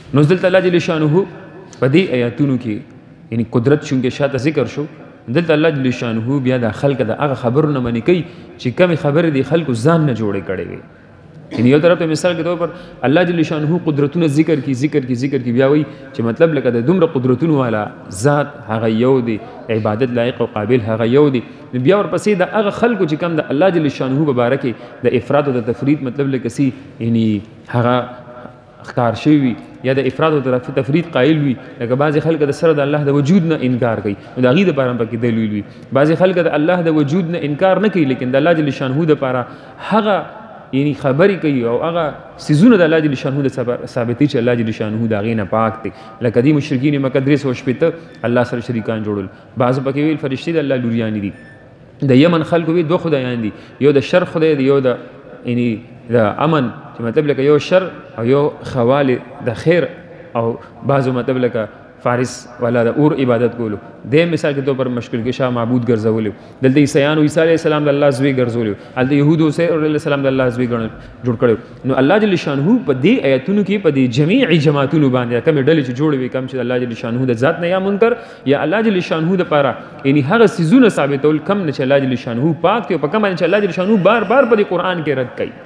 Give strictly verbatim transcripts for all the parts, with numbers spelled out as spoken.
نو دلته الله جل شانه په دې آیاتونو کې یعنی قدرت چونکې شاته ذکر شو، دلته الله جل شانه بیا د خلق د هغه خبرونه منې کوي چې کمی خبرې د خلکو ځان نه جوړې کړې وي. یعنی یو طرف ته مثال کے طور پر الله جل شانه قدرتونه ذکر کی ذکر کی ذکر کی بیا وی چې مطلب لکه د دومره قدرتونو والا ذات هغه یو دی، عبادت لایق او قابل هغه یو دی. بیا ورپسې د هغه خلکو چې کم د الله جل شانه مبارک د افراد او د تفرید مطلب لکه سی یعنی هغه اختار شوی یا د افراد او تفرید قائل وي، لکه بعض خلک د سره د الله د وجود نه انکار کوي، د هغې دپاره هم پکې دلیل وي. بعض خلک د الله د وجود نه انکار نه کوي لیکن د الله جل شانه دپاره هغه یعنی خبرې کوي او هغه څیزونه د الله جل شانه د ثابتوي چې الله جل شانه د هغې نه پاک دی. لکه دې مشرکین مکه درې سوه شپېته الله سره شریکان جوړل، بعضو پکې ویل فرشتې د الله لوریانې دي. د یمن خلکو وی دوه خدایان دي، یو د شر خدای دی، یو د یعنی د امن چې مطلب لکه یو شر او یو خوال د خیر، او بعضو مطلب لکه فارس والا د اور عبادت کولو. د مثال کے طور پر مشکل کې شاه معبود ګرځولی، دلته عیسیانو عیسی علیه السلام د الله زوی ګرځولی، هلته یهودو عیسی علیه السلام د الله زوی جوړ کړی. نو الله جل شانه په دې آیتونو کې په دې جمیع جماعتونو باندې کومې ډلې چې جوړې وي، کوم چې الله جل شانه د ذات نه یا منکر یا الله جل شانه دپاره یعنی هغه څیزونه ثابتول کم نه چې الله جل شانه پاک دی، او په کوم باندې چې الله جل شانه بار بار په دې قرآن کې رد کوي.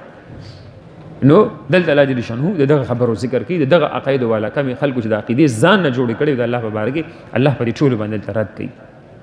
نو دلته الله جل شانه دغه خبرو ذکر کوي، دغه عقاید والا کم خلکو چې د عقیدې ځان نه جوړې کړي د الله په باره کې الله په دې ټولو باندې رد کوي.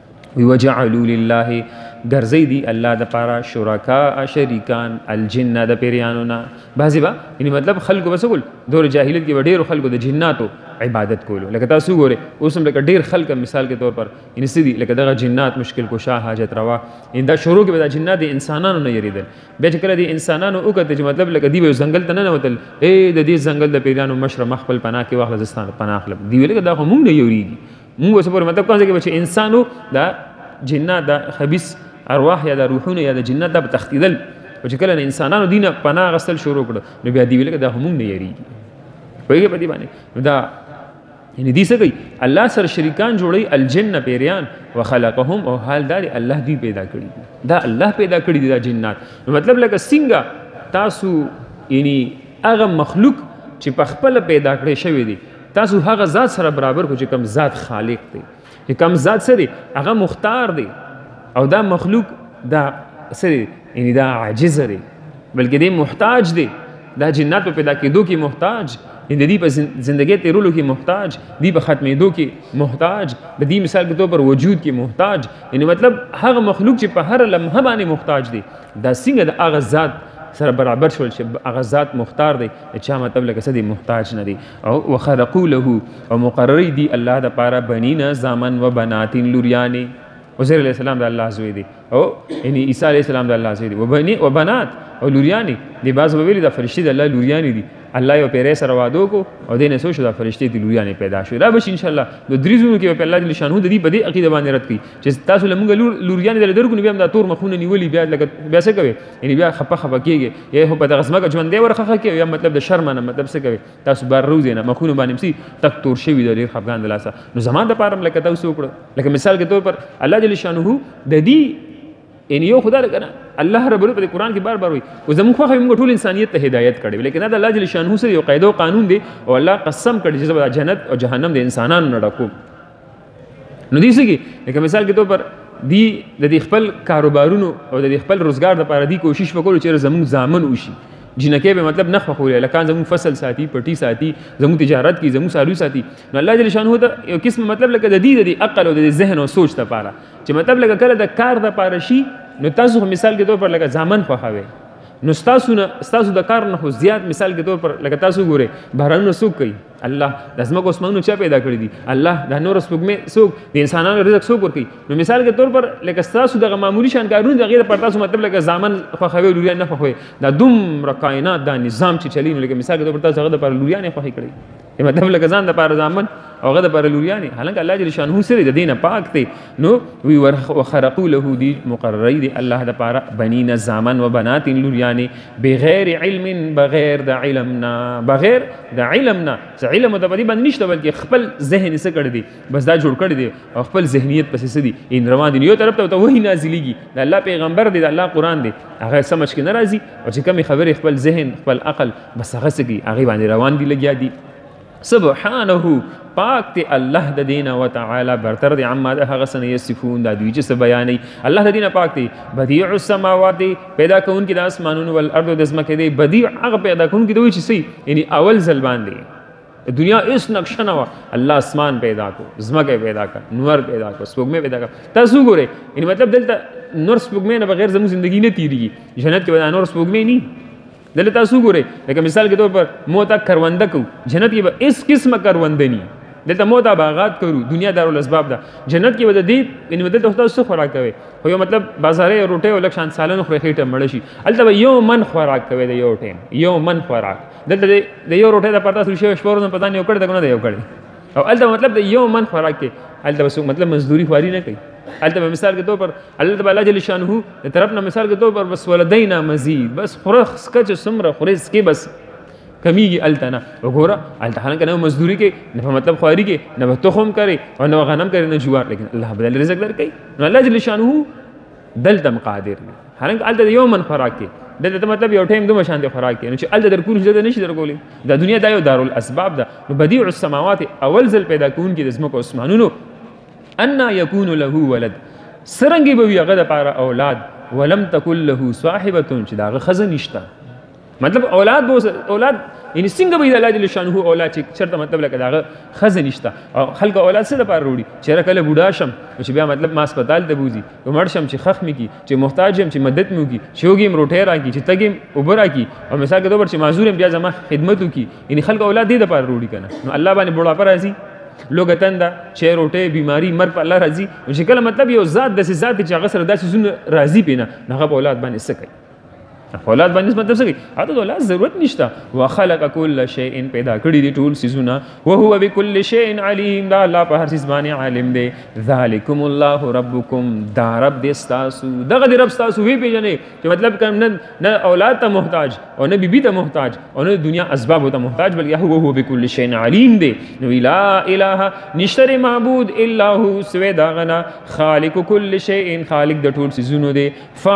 وجعلوا لله ګرځي دي الله دپاره شرکاء شریکان الجن د پیریانو نه. بعضې به یعنی مطلب خلکو به څه کول، دور جاهلیت کې به ډېرو خلکو د جناتو عبادت کولو. لکه تاسو وګورئ اوس هم لکه ډېر خلک مثال کے طور پر یعنی څه دي لکه دغه جنات مشکل کشا حاجت روا، دا شروع کې به دا جنات د انسانانو نه یریدل. بیا چې کله د انسانانو وکتل چې مطلب لکه دوی به ځنګل ته نه ننوتل، ای د دې ځنګل د پیریانو مشره مخ خپل پناه کې واخله زه ستا پناه اخلم. دوی ویل دا خو مونږ نه یوریږي، مونږ اوس پورې مطلب کوم ځای کې چې انسانو دا جنات دا خبیث ارواح یا د روحونه یا د جنات دا به تښتېدل، او چې کله د انسانانو دي نه پناه اخیستل شروع کړه نو بیا دوی ویل دا خو مونږ نه یریږي. پوهېږې په دې باندې نو دا یعنی دی څه کوي الله سره شریکان جوړوي الجن پیریان وخلقهم، او حال دا دی الله دوی پیدا کړي، دا الله پیدا کړي دي دا جنات. نو مطلب لکه څنګه تاسو یعنی هغه مخلوق چې په خپله پیدا کړی شوی دی تاسو هغه ذات سره برابر کو چې کوم ذات خالق دی، چې کوم ذات څه دی هغه مختار دی، او دا مخلوق دا څه دی یعنی دا عاجز دی بلکې دی محتاج دی. دا جنات په پیدا کېدو کې محتاج، د دې په زندګۍ تیرولو کې محتاج، دی په ختمېدو کې محتاج، د دې مثال کے طور پر وجود کې محتاج. یعنی مطلب هغه مخلوق چې په هر لمحه باندې محتاج دی، دا څنګه د هغه ذات سره برابر شول چې هغه ذات مختار دی، چا مطلب لکه څه دی محتاج نه دی. او وخلقوا له او مقرری دی الله دپاره بنین زامن و بناتین لوریانې. عزیر علیہ السلام د الله زوی دی، او یعنی عیسی علیہ السلام د الله زوی دی، و بنات او لوریانې دی. بعض به ویلي دا فرشتې د الله لوریانې دي، الله یو پیری سره واده وکړو او دې نه څه شو دا فرشتې د لوریانې پیدا شوې. را به شي انشاءالله د درې زونو کې به الله جل شانه د دې په دې عقیده باندې رد کړي چې تاسو له موږ لوریانې دله درکړو نو بیا هم دا تور مخونه نیولي، بیا لکه بیا څه کوئ یعنی بیا خفه خفه کېږي، یا خو په دغه ځمکه ژوندی ورخښه کوي، یا مطلب د شرمه نه مطلب څه کوي تاسو بار روزئ نه مخونه باندې مسي تک تور شوي د ډېر خفګان د لاسه. نو زما دپاره هم لکه تاسو وکړه، لکه مثال کے طور پر الله جل شانه د دې یعنی یو خدا لکه نه الله رب العزت په قرآن کې بار بار وایي او زموږ خوښه موږ ټول انسانیت ته هدایت کړی، لیکن دا د الله جل شانه سره یو قاعده او قانون دی، او الله قسم کړی چې زه جنت او جهنم د انسانانو نه ډکوم. نو دې څه کې لکه مثال کے طور پر دی د دې خپل کاروبارونو او د دې خپل روزګار دپاره دی کوشش وکړو چې زموږ زامن وشي، جنکې به مطلب نه خوښولې لکان زموږ فصل ساتي، پټي ساتي، زموږ تجارت کې زموږ سالو ساتي. نو الله جل شانه ته یو قسم مطلب لکه د دې د عقل او د ذهن او سوچ دپاره چې مطلب لکه کله د کار دپاره شي نو تاسو مثال کے طور پر لکه زامن خوښوئ، نو ستاسو نه ستاسو د کار نه خو زیات مثال کے طور پر لکه تاسو ګورئ بهرانونه څوک کوي؟ الله. د ځمکو اسمانونه چا پیدا کړي دي؟ الله. د نور سپوږمۍ څوک؟ د انسانانو رزق څوک ورکوي؟ نو مثال کے طور پر لکه ستاسو دغه معمولي شان کارونه د هغې دپاره تاسو مطلب لکه زامن خوښوئ لوریان نه خوښوئ، دا دومره کائنات دا نظام چې چلي نو لکه مثال کے طور پر تاسو هغه دپاره لوریانې خوښې کړئ، مطلب لکه ځان دپاره زامن او هغه دپاره لوریانې، حالانکه الله جل شانه سره د دې نه پاک دی. نو وی وخرقوا له دی مقرری دی الله دپاره بنین زامن و بنات لوریانې بغیر علم، بغیر د علمنا، بغیر د علمنا علم د بدی باندې نشته بلکې خپل ذهن څه کړی دی بس دا جوړ کړی دی او خپل ذهنیت پسې څه دي ان روان دي. یو طرف ته وحی نازلیږي د الله پیغمبر دی، د الله قرآن دی، هغه سمجھ کې نه راځي، او چې کومې خبرې خپل ذهن خپل عقل بس هغه څه کوي هغې باندې روان دي لګیا دي. سبحانه پاک تے اللہ دا دینا و تعالی برتر دے عما دا غسن یصفون دا دوی چس بیانی اللہ دا دینا پاک تے بدیع السماوات پیدا کون کی دا اسمانون والارض دزمک دے بدیع اغ پیدا کون کی دوی چسی یعنی اول زلبان دے دنیا اس نقشہ نوا اللہ اسمان پیدا کو زمک پیدا کر نور پیدا کر سپوگمے پیدا کر تاسو گورے یعنی مطلب دلتا نور سپوگمے نہ بغیر زمون زندگی نہ تیری جنت کے بعد نور سپوگمے نہیں دل تاسو گورے لیکن مثال کے طور پر موتا کروندہ کو جنت کی اس قسم کروندہ نہیں دلتا موتا باغات کرو دنیا دار الاسباب دا جنت کی وجہ دی ان مدد ہوتا اس سے خوراک کوئے ہو مطلب بازارے روٹے و لکشان سالن خوری خیٹا مڑشی التا یو من خوراک کوئے دا یو ٹیم یو من خوراک دلتا دا یو روٹے دا پتا سوشی و شپورو دا پتا نہیں اکڑ دا کنا دا یو کڑ او التا مطلب دا یو من خوراک کے التا بس مطلب مزدوری خواری نہ کئی التا مثال کے طور پر اللہ تعالی جل شانہ طرفنا مثال کے طور پر بس ولدینا مزید بس خورخ کچ سمر خورز کے بس کمی کی التا نا وگورا التا حالانکہ نہ مزدوری کے نہ مطلب خواری کے نہ تخم کرے اور نہ غنم کرے نہ جوار لیکن اللہ بدل رزق در کئی اللہ جل شانہ دلتا مقادر میں حالانکہ التا یومن خوراک کے دلتا مطلب یو ٹائم دو مشان دے خوراک کے نوچہ التا در کون جدہ نشی در گولی دا دنیا دا یو دار الاسباب دا بدیع السماوات اول ذل پیدا کون کی دزمک و اسمانونو انا یکون له ولد سرنگی بوی غد پارا اولاد ولم تکل له صاحبتون چی دا خزن نشتا مطلب اولاد بو اولاد یعنی سنگ بید اللہ جل شانہ اولاد چی چرتا مطلب لکہ دا خزن نشتا خلق اولاد سے دا پار روڑی چیرا کل بودا شم چی بیا مطلب ما اسپتال تا بوزی تو مرشم چی خخمی کی چی محتاجم چی مدد مو کی چی ہوگیم روٹیرا کی چی تگیم اوبرا کی اور مثال کے طور پر چی معذورم بیا زمان خدمتو کی یعنی خلق اولاد دی دا پار روڑی کنا اللہ بانے بڑا پر ایسی لوگ تندا چھ روٹے بیماری مر پر اللہ راضی شکل مطلب یہ ذات دس ذات چا غسر داس سن راضی پینا نہ اولاد بن سکے اولاد بن مطلب سکے ہاتھ تو اولاد ضرورت نشتا وخلق كل شيء پیدا کڑی دی ٹول سیزونا وهو بكل شيء علیم دا اللہ پر ہر چیز بانے عالم دے ذالکم اللہ ربکم دا رب دے استاسو دا رب استاسو وی پہ جنے کہ مطلب کہ نہ اولاد تا محتاج اور نہ بیبی تا محتاج اور نہ دنیا اسباب ہوتا محتاج بلکہ وهو بكل شيء علیم دے لا الہ نشتر معبود الا هو سوى داغنا خالق كل شيء خالق دا ٹول سیزونو دے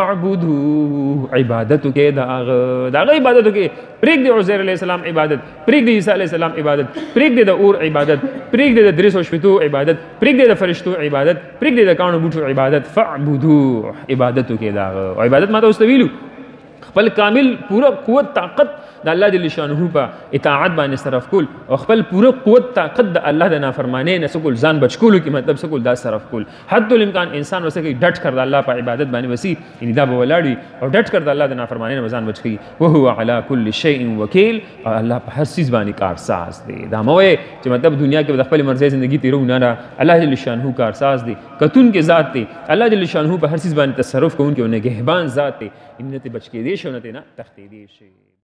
فاعبدوه عبادت کے داغ داغ عبادت کے پریک دے عزیر علیہ السلام عبادت پریک دے عیسیٰ علیہ السلام عبادت پریک دے دا اور عبادت پریک دے دا درس و شفتو عبادت پریک دے دا فرشتو عبادت پریک دے دا کانو بوٹو عبادت فعبدو عبادت کے داغ عبادت ماتا استویلو خپل کامل پورا قوت طاقت دا اللہ جل شانہ پا اطاعت بانے صرف کول اور خپل پورا قوت طاقت دا اللہ دا نافرمانے نہ سکول زان بچکولو کی مطلب سکول دا صرف کول حد الامکان انسان وسے کہ ڈٹ کر دا اللہ پا عبادت بانے وسی یعنی دا بولاڑی اور ڈٹ کر دا اللہ دا نافرمانے نہ زان بچ گئی وہو علی کل شیء وکیل اور اللہ پا ہر چیز بانے کارساز دے دا موے کہ مطلب دنیا کے خپل مرضی زندگی تیرو نہ رہا اللہ جل شانہ کارساز دے کتن کے ذات تے اللہ جل شانہ پا ہر چیز بانے تصرف کو ان کے انہیں گہبان ذات تے انہیں تے بچ کے دیش انہیں تے نا تختی دیش